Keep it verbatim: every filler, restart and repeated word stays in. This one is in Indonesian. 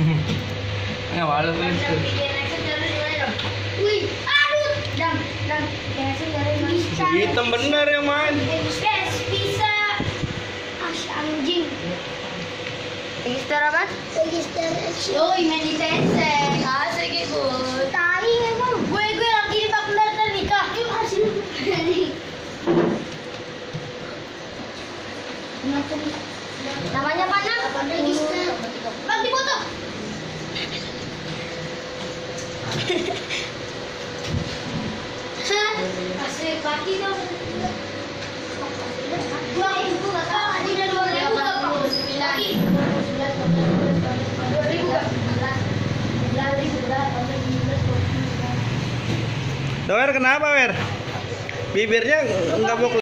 Ya walau itu. Wih, aduh, dam, dam, bisa. Hitam bener yang main. Yes, bisa. Asy anjing. Register apa? Register. Oh, main di Tencent. Asik ibu. Tai emang gue gue lagi di bak bener nikah. Yuk hasil. Namanya mana? Register. Bang di foto. Asik kaki dong. Dua ribu nggak tahu. Tadi udah dua ribu nggak sembilan. Dua ribu nggak sembilan. Sembilan ribu berapa? Doer kenapa, Wer? Bibirnya enggak mau